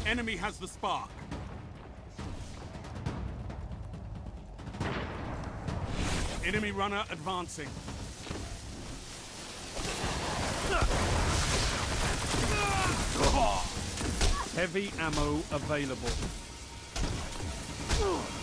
Enemy has the spark. Enemy runner advancing. Heavy ammo available.